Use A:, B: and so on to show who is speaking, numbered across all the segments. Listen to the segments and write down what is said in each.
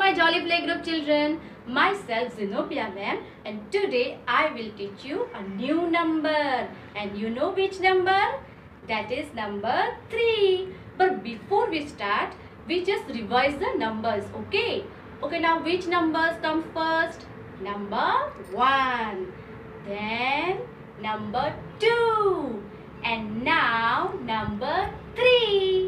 A: my jolly playgroup children. Myself Zenobia ma'am, and today I will teach you a new number. And you know which number? That is number 3. But before we start, we just revise the numbers, okay? Okay, now which numbers come first? Number 1. Then number 2. And now number 3.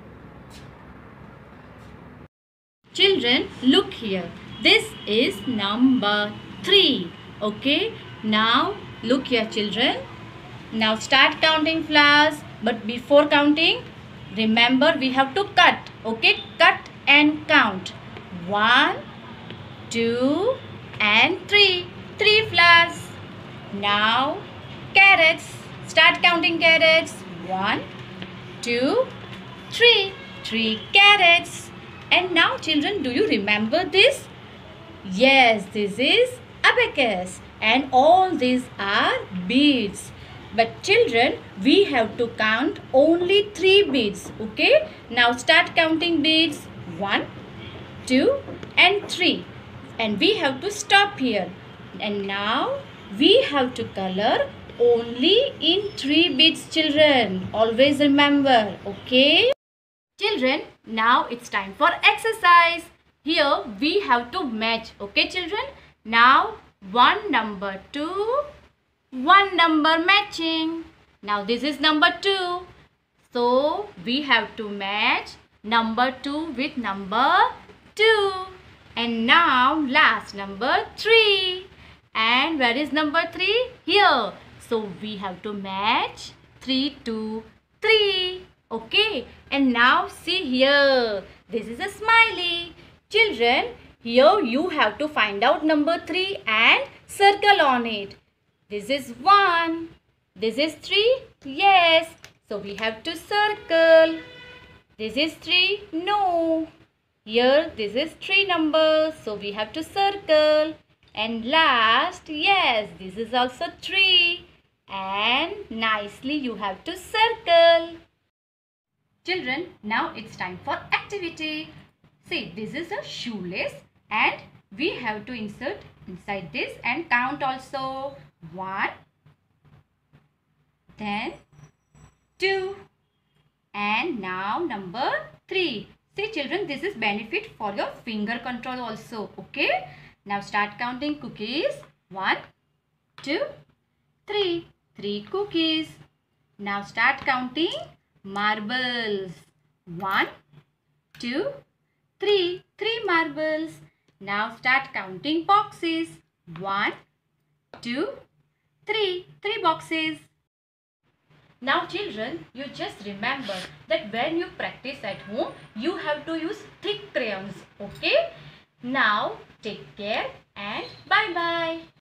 A: Children, look here. This is number 3. Okay. Now look here, children. Now start counting flowers. But before counting, remember we have to cut. Okay. Cut and count. 1, 2 and 3. 3 flowers. Now carrots. Start counting carrots. 1, 2, 3. 3 carrots. And now children, do you remember this? Yes, this is abacus and all these are beads. But children, we have to count only 3 beads. Okay? Now start counting beads. 1, 2 and 3. And we have to stop here. And now we have to color only in 3 beads, children. Always remember. Okay? Children, now it's time for exercise. Here we have to match. Okay, children? Now one number 2, one number matching. Now this is number 2. So we have to match number 2 with number 2. And now last number 3. And where is number 3? Here. So we have to match 3 to 3. Okay, and now see here. This is a smiley. Children, here you have to find out number 3 and circle on it. This is 1. This is 3. Yes. So we have to circle. This is 3. No. Here this is 3 numbers. So we have to circle. And last, yes, this is also 3. And nicely you have to circle. Children, now it's time for activity. See, this is a shoelace and we have to insert inside this and count also. 1, then 2 and now number 3. See children, this is benefit for your finger control also. Okay. Now start counting cookies. 1, 2, 3. 3 cookies. Now start counting marbles. 1, 2, 3. 3 marbles. Now start counting boxes. 1, 2, 3. 3 boxes. Now children, you just remember that when you practice at home, you have to use thick crayons. Okay? Now take care and bye-bye.